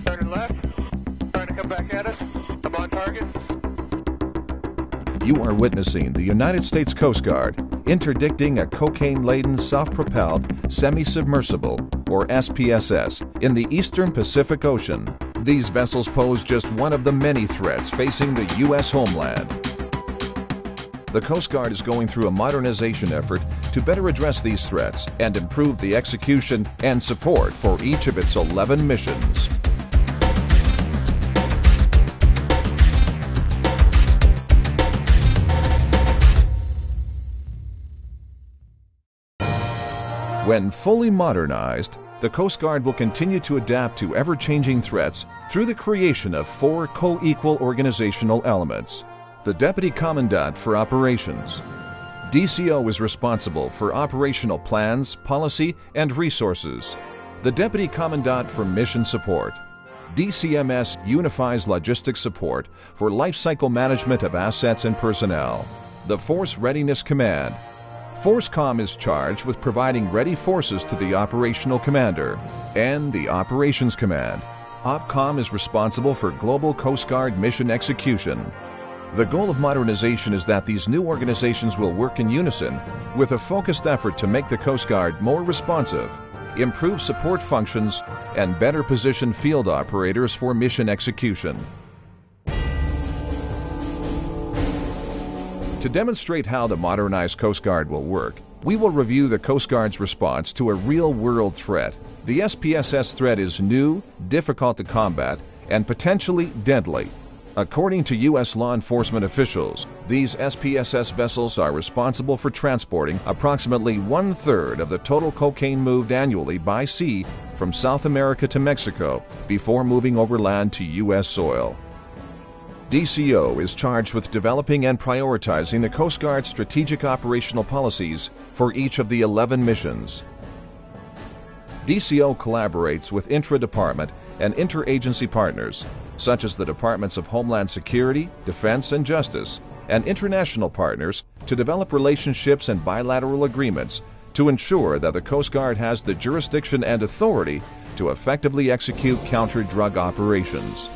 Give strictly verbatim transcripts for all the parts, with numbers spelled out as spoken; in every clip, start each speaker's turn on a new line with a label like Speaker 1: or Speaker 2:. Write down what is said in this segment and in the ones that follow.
Speaker 1: Turning left. Trying to come back at us. I'm on target.
Speaker 2: You are witnessing the United States Coast Guard interdicting a cocaine-laden self-propelled semi-submersible, or S P S S, in the eastern Pacific Ocean. These vessels pose just one of the many threats facing the U S homeland. The Coast Guard is going through a modernization effort to better address these threats and improve the execution and support for each of its eleven missions. When fully modernized, the Coast Guard will continue to adapt to ever-changing threats through the creation of four co-equal organizational elements. The Deputy Commandant for Operations. D C O is responsible for operational plans, policy, and resources. The Deputy Commandant for Mission Support. D C M S unifies logistic support for life cycle management of assets and personnel. The Force Readiness Command. FORCECOM is charged with providing ready forces to the operational commander. And the Operations Command. OPCOM is responsible for global Coast Guard mission execution. The goal of modernization is that these new organizations will work in unison with a focused effort to make the Coast Guard more responsive, improve support functions, and better position field operators for mission execution. To demonstrate how the modernized Coast Guard will work, we will review the Coast Guard's response to a real-world threat. The S P S S threat is new, difficult to combat, and potentially deadly. According to U S law enforcement officials, these S P S S vessels are responsible for transporting approximately one-third of the total cocaine moved annually by sea from South America to Mexico before moving overland to U S soil. D C O is charged with developing and prioritizing the Coast Guard's strategic operational policies for each of the eleven missions. D C O collaborates with intra-department and interagency partners, such as the Departments of Homeland Security, Defense, and Justice, and international partners to develop relationships and bilateral agreements to ensure that the Coast Guard has the jurisdiction and authority to effectively execute counter-drug operations.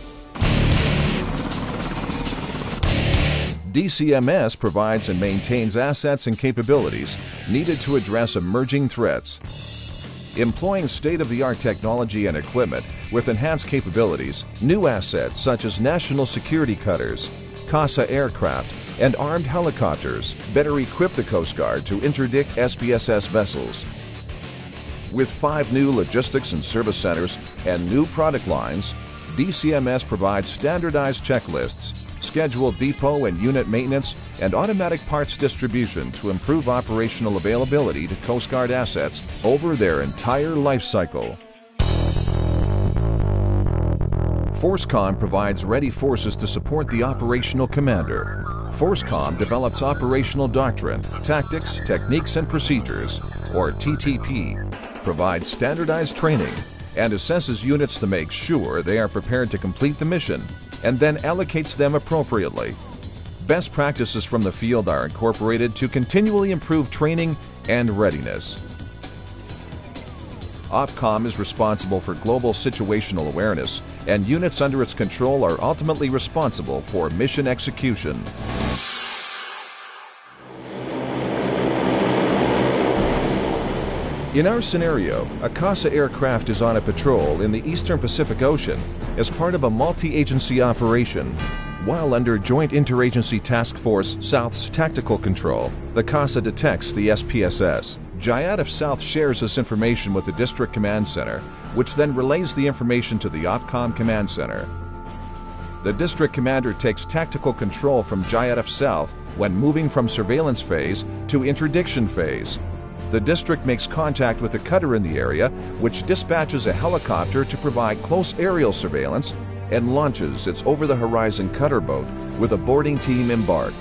Speaker 2: D C M S provides and maintains assets and capabilities needed to address emerging threats. Employing state-of-the-art technology and equipment with enhanced capabilities, new assets such as national security cutters, CASA aircraft, and armed helicopters better equip the Coast Guard to interdict S P S S vessels. With five new logistics and service centers and new product lines, D C M S provides standardized checklists, scheduled depot and unit maintenance, and automatic parts distribution to improve operational availability to Coast Guard assets over their entire life cycle. FORCECOM provides ready forces to support the operational commander. FORCECOM develops operational doctrine, tactics, techniques, and procedures, or T T P, provides standardized training, and assesses units to make sure they are prepared to complete the mission, and then allocates them appropriately. Best practices from the field are incorporated to continually improve training and readiness. OPCOM is responsible for global situational awareness, and units under its control are ultimately responsible for mission execution. In our scenario, a CASA aircraft is on a patrol in the eastern Pacific Ocean as part of a multi-agency operation. While under Joint Interagency Task Force South's tactical control, the CASA detects the S P S S. J I A T F South shares this information with the District Command Center, which then relays the information to the OPCOM Command Center. The District Commander takes tactical control from J I A T F South when moving from surveillance phase to interdiction phase. The district makes contact with a cutter in the area, which dispatches a helicopter to provide close aerial surveillance and launches its over-the-horizon cutter boat with a boarding team embarked.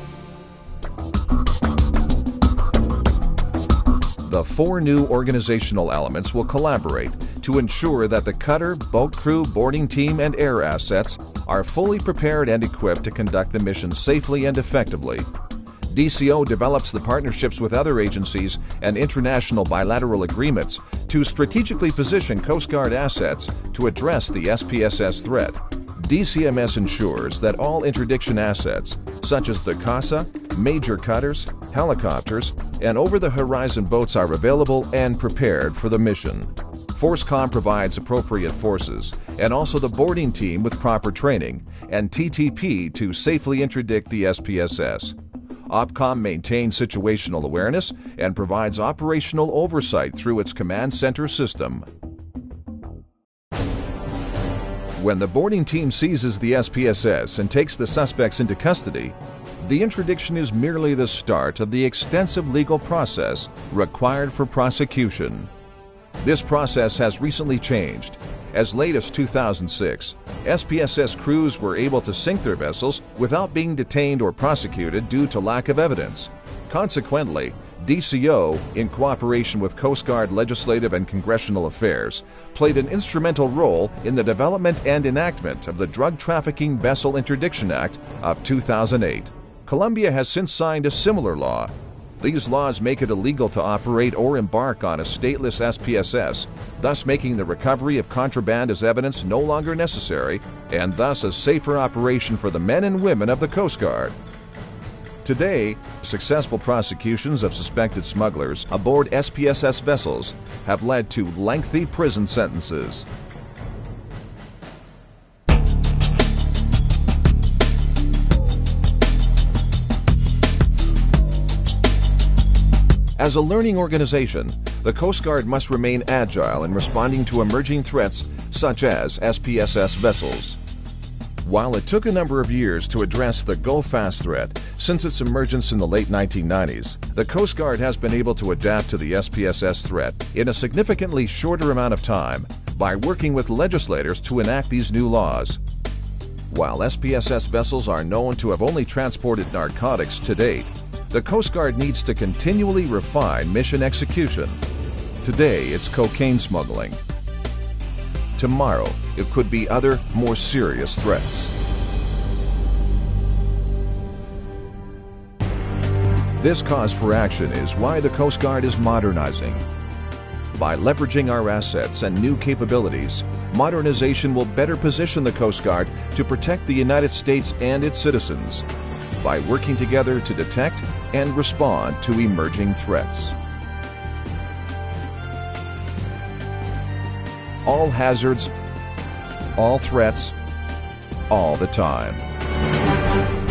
Speaker 2: The four new organizational elements will collaborate to ensure that the cutter, boat crew, boarding team, and air assets are fully prepared and equipped to conduct the mission safely and effectively. D C O develops the partnerships with other agencies and international bilateral agreements to strategically position Coast Guard assets to address the S P S S threat. D C M S ensures that all interdiction assets, such as the CASA, major cutters, helicopters, and over-the-horizon boats are available and prepared for the mission. FORSCOM provides appropriate forces and also the boarding team with proper training and T T P to safely interdict the S P S S. OPCOM maintains situational awareness and provides operational oversight through its command center system. When the boarding team seizes the S P S S and takes the suspects into custody, the interdiction is merely the start of the extensive legal process required for prosecution. This process has recently changed. As late as two thousand six, S P S S crews were able to sink their vessels without being detained or prosecuted due to lack of evidence. Consequently, D C O, in cooperation with Coast Guard Legislative and Congressional Affairs, played an instrumental role in the development and enactment of the Drug Trafficking Vessel Interdiction Act of two thousand eight. Colombia has since signed a similar law. These laws make it illegal to operate or embark on a stateless S P S S, thus making the recovery of contraband as evidence no longer necessary, and thus a safer operation for the men and women of the Coast Guard. Today, successful prosecutions of suspected smugglers aboard S P S S vessels have led to lengthy prison sentences. As a learning organization, the Coast Guard must remain agile in responding to emerging threats such as S P S S vessels. While it took a number of years to address the Go Fast threat since its emergence in the late nineteen nineties, the Coast Guard has been able to adapt to the S P S S threat in a significantly shorter amount of time by working with legislators to enact these new laws. While S P S S vessels are known to have only transported narcotics to date, the Coast Guard needs to continually refine mission execution. Today, it's cocaine smuggling. Tomorrow, it could be other, more serious threats. This cause for action is why the Coast Guard is modernizing. By leveraging our assets and new capabilities, modernization will better position the Coast Guard to protect the United States and its citizens by working together to detect and respond to emerging threats. All hazards, all threats, all the time.